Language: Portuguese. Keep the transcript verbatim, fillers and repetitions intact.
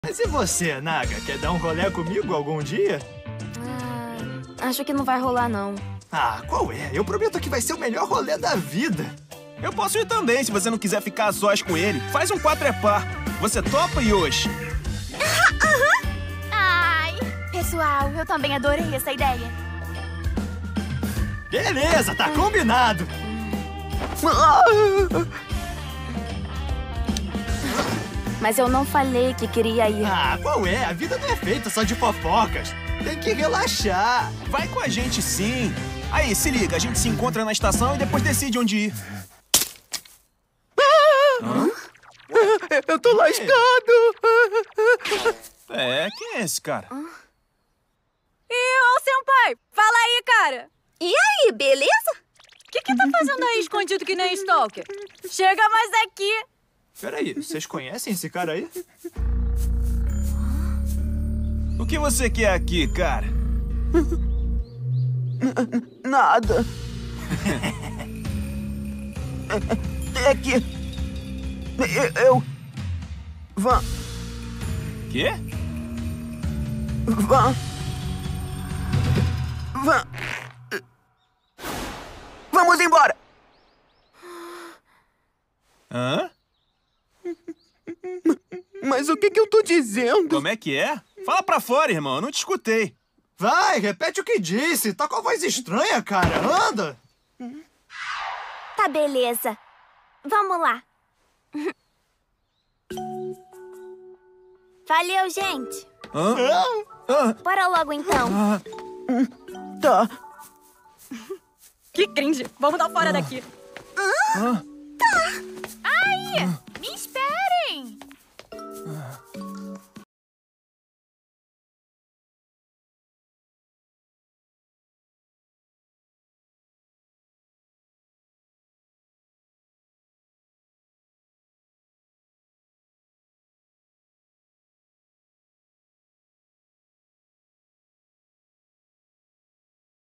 Mas e você, Naga? Quer dar um rolê comigo algum dia? Ah, acho que não vai rolar, não. Ah, qual é? Eu prometo que vai ser o melhor rolê da vida. Eu posso ir também, se você não quiser ficar a sós com ele. Faz um quatro é par. Você topa, Yoshi? Ai, pessoal, eu também adorei essa ideia. Beleza, tá combinado. Mas eu não falei que queria ir. Ah, qual é? A vida não é feita só de fofocas. Tem que relaxar. Vai com a gente, sim. Aí, se liga, a gente se encontra na estação e depois decide onde ir. Hã? Eu tô lascado. É, quem é esse cara? Ih, ô senpai, fala aí, cara. E aí, beleza? O que que tá fazendo aí escondido que nem stalker? Chega mais aqui. Peraí, vocês conhecem esse cara aí? O que você quer aqui, cara? Nada. É, é que... Eu... eu... Van... Quê? Van... Van... Vamos embora! Hã? Mas o que que eu tô dizendo? Como é que é? Fala pra fora, irmão. Eu não te escutei. Vai, repete o que disse. Tá com a voz estranha, cara. Anda. Tá, beleza. Vamos lá. Valeu, gente. Hã? Hã? Bora logo, então. Ah. Tá. Que cringe. Vamos dar fora daqui. Hã? Ai!